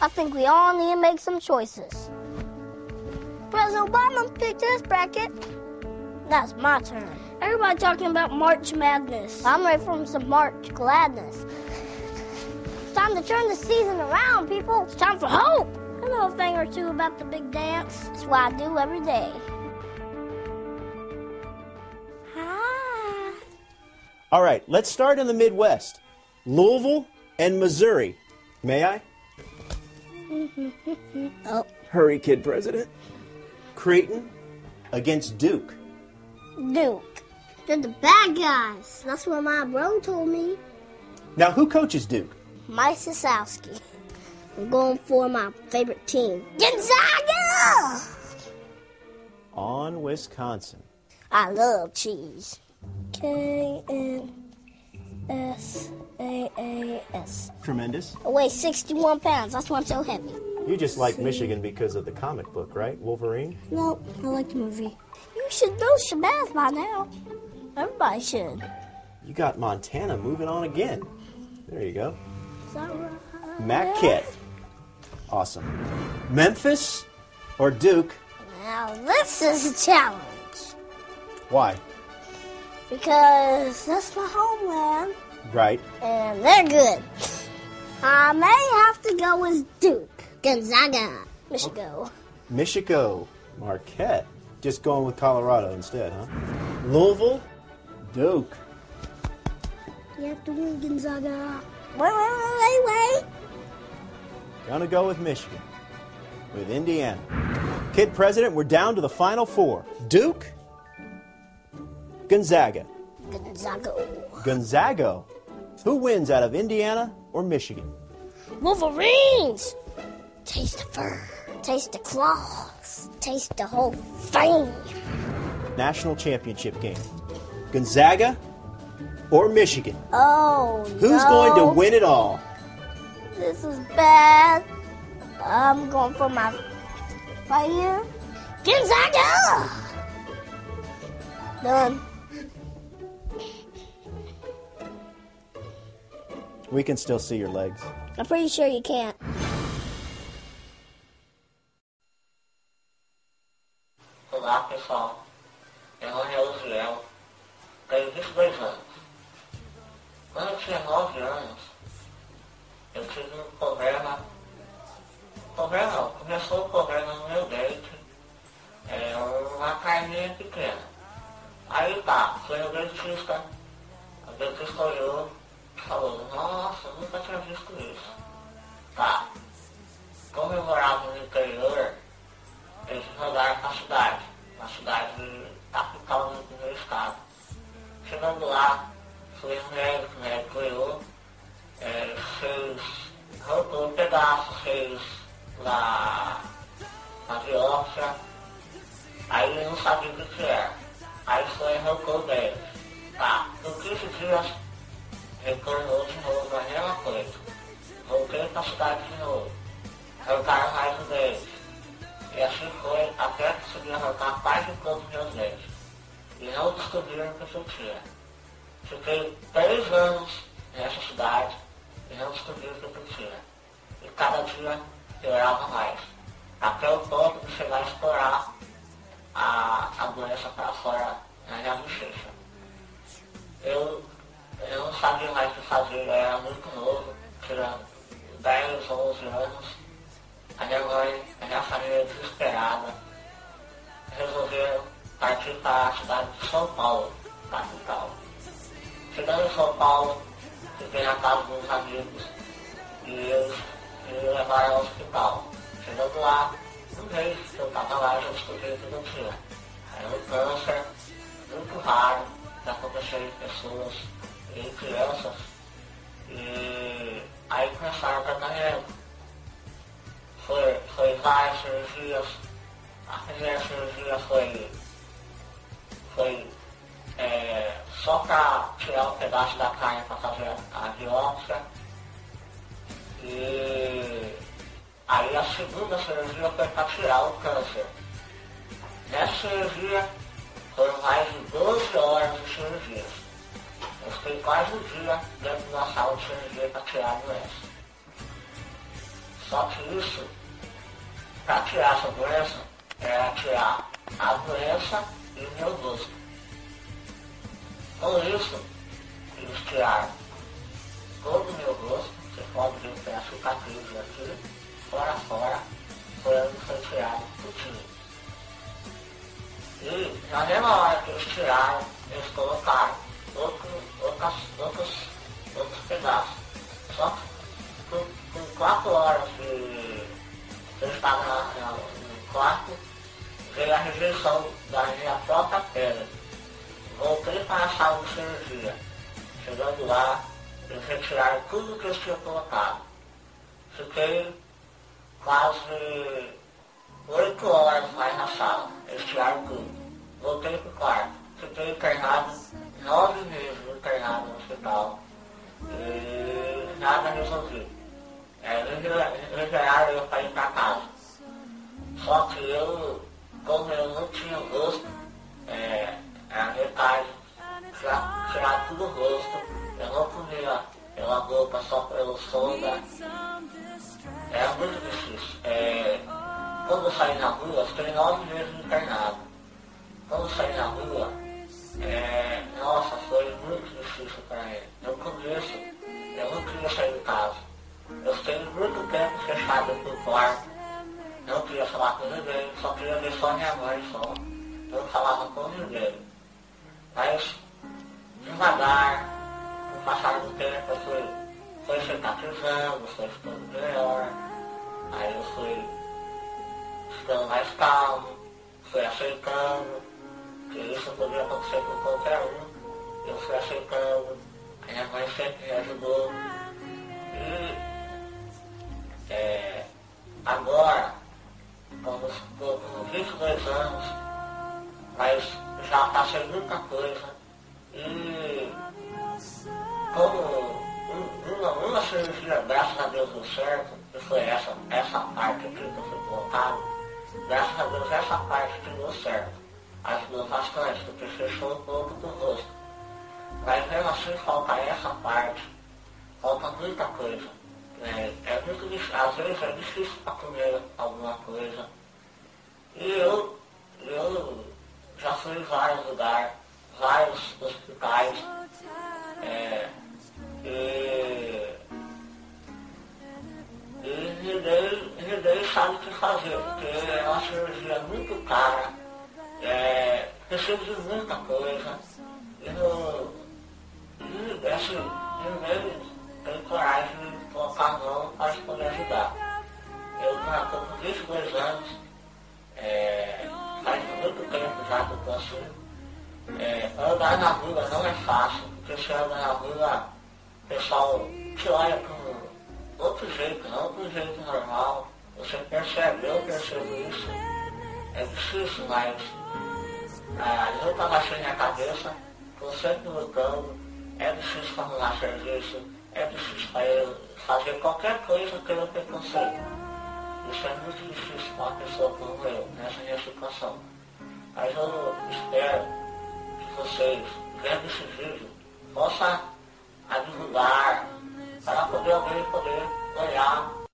I think we all need to make some choices. President Obama picked this bracket. That's my turn. Everybody talking about March Madness. I'm ready for some March gladness. It's time to turn the season around, people. It's time for hope. I know a thing or two about the big dance. That's what I do every day. Hi. All right, let's start in the Midwest. Louisville and Missouri. May I? Oh. Hurry, kid president. Creighton against Duke. Duke. They're the bad guys. That's what my bro told me. Now, who coaches Duke? Mike Sosowski. I'm going for my favorite team. Gonzaga! On Wisconsin. I love cheese. K-N-S-A-A-S. Tremendous. I weigh 61 pounds. That's why I'm so heavy. You just like Michigan because of the comic book, right? Wolverine? No, I like the movie. You should know Shabazz by now. Everybody should. You got Montana moving on again. There you go. Is that right? Marquette. Awesome. Memphis or Duke? Now this is a challenge. Why? Because that's my homeland. Right. And they're good. I may have to go with Duke. Gonzaga. Michigan. Michigan. Marquette. Just going with Colorado instead, huh? Louisville. Duke. You have to win, Gonzaga. Wait. Gonna go with Michigan. With Indiana. Kid president, we're down to the final four. Duke. Gonzaga. Gonzaga. Who wins out of Indiana or Michigan? Wolverines! Taste the fur, taste the claws, taste the whole thing. National championship game. Gonzaga or Michigan? Oh, Who's going to win it all? This is bad. I'm going for my right here. Gonzaga! Done. We can still see your legs. I'm pretty sure you can't. Olá, pessoal. Meu nome é Ozzyel. Tenho 22 anos. Quando eu tinha 9 anos, eu tive um problema. Começou o problema no meu dente. Uma carninha pequena. Aí tá, fui no dentista. O dentista olhou e falou, nossa, eu nunca tinha visto isso. Tá. Como eu morava no interior, eles me mandaram pra cidade. Uma cidade capital do meu estado. Chegando lá, fui no médico, o médico olhou, arrancou um pedaço, fez na biopsia. Aí ele não sabia o que era. Aí foi arrancou o dente. Tá, por 15 dias retornou de novo a mesma coisa. Voltei pra cidade de novo. Arrancaram mais um dente. E assim foi até conseguir arrancar quase todos os meus dentes. E não descobriram o que eu tinha. Fiquei 3 anos nessa cidade e não descobriram o que eu tinha. E cada dia piorava mais. Até o ponto de chegar a estourar a doença para fora na minha bochecha. Eu não sabia mais o que fazer, eu era muito novo, tinha 10, 11 anos. A minha mãe, a minha família desesperada, resolveram partir para a cidade de São Paulo, capital. Chegando em São Paulo, fiquei na casa dos amigos e eles me levaram ao hospital. Chegando lá, um mês que eu estava lá, já descobri o que eu tinha. Era um câncer muito raro, que acontecia em pessoas e em crianças. E aí começaram o tratamento. Foi várias cirurgias. A primeira cirurgia foi só para tirar um pedaço da carne para fazer a biópsia. E aí a segunda cirurgia foi para tirar o câncer. Nessa cirurgia foram mais de 12 horas de cirurgias. Eu fiquei quase um dia dentro da sala de cirurgia para tirar a doença. Só que isso, para tirar essa doença, era tirar a doença e o meu gosto. Com isso, eles tiraram todo o meu gosto. Você pode ver que tem a cicatriz aqui, fora, foi onde foi tirado tudinho. E na mesma hora que eles tiraram, eles colocaram outros pedaços. Só que com 4 horas que eu estava no quarto, veio a rejeição da minha própria pele. Voltei para a sala de cirurgia. Chegando lá, eles retiraram tudo que eles tinham colocado. Fiquei quase 8 horas mais na sala. Eles tiraram tudo. Voltei para o quarto. Fiquei internado 9 meses internado no hospital. E nada resolvi. Liberaram eu para ir para casa. Só que eu, como eu não tinha gosto, a metade, tirar tudo o rosto, eu não comia pela boca, só pelo sonda. Era muito difícil. Quando eu saí na rua, eu fiquei 9 meses internado. Quando eu saí na rua, nossa, foi muito difícil para mim. No começo, eu não queria sair de casa. Eu fiquei muito tempo fechado no quarto. Não queria falar com ninguém, só queria ver só minha mãe só. Eu não falava com ninguém. Mas, devagar, com o passar do tempo, eu fui cicatrizando, foi ficando melhor. Aí eu fui ficando mais calmo, fui aceitando, que isso podia acontecer com qualquer um. Eu fui aceitando, a minha mãe sempre me ajudou. E agora, quando estou com 22 anos, mas já passei muita coisa. E como uma cirurgia, graças a Deus, deu certo, que foi essa parte aqui que eu fui colocado, graças a Deus essa parte que deu certo. Ajudou bastante, porque fechou um pouco do rosto. Mas mesmo assim falta essa parte, falta muita coisa. É muito difícil, às vezes é difícil para comer alguma coisa. E eu já fui em vários lugares, vários hospitais. E ninguém sabe o que fazer, porque é uma cirurgia muito cara, precisa de muita coisa. Ninguém tem coragem de colocar a mão para poder ajudar. Eu estou com 22 anos, faz muito tempo já que eu estou assim. Andar na rua não é fácil, porque se anda na rua, o pessoal te olha com outro jeito, não com um jeito normal. Você percebe, eu percebo isso. É difícil, mas eu estava achando minha cabeça, estou sempre lutando. É difícil para arrumar serviço, é difícil para eu fazer qualquer coisa que eu preconceito. Isso é muito difícil para uma pessoa como eu, nessa minha situação. Mas eu espero que vocês, vendo esse vídeo, possam divulgar para poder alguém poder olhar